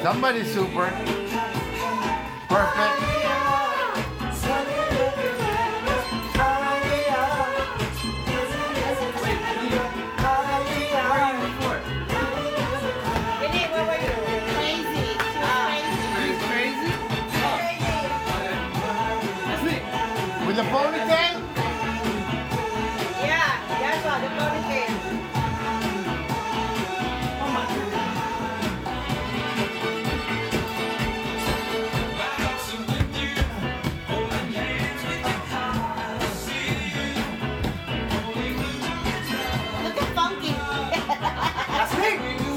Somebody's super. Perfect. With the ponytail? Yeah, that's all, the ponytail. Look at Funky. That's me.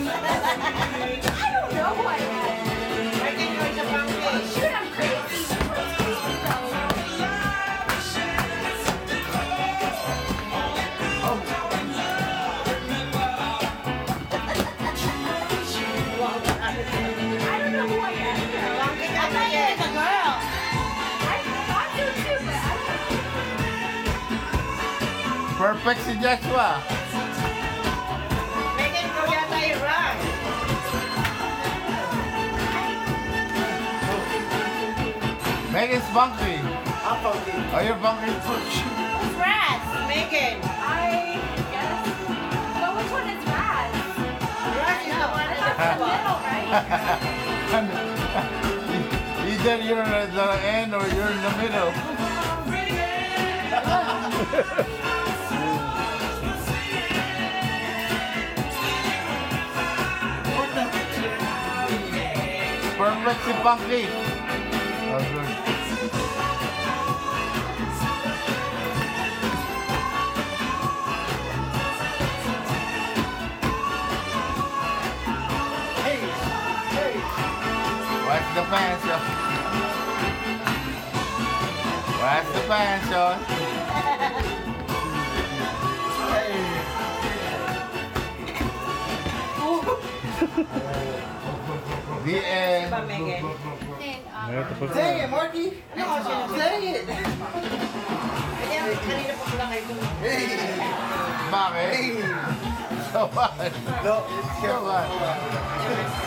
I don't know who I am. I can go to Funky. Shoot, I'm crazy. I don't know who I am. Funky, I thought you were the girl. I thought so too, but I don't know. Perfect si Joshua. Megan, go yata yung run. Megan's funky. I'm funky. Oh, you're funky? Who's Raz? Megan. I guess. But which one is Raz? Raz is the one That's the middle, right? Either you're at the end or you're in the middle. Perfect si Funky. Oh, good. Hey, hey. Watch the fans, yo. Watch the fans, yo. The end. Ba, Megan? Dang it, Marky. No, dang it. Kaya, kanina pa pala kayo. Hey. Bakit? Hey. So what? No, it's So what?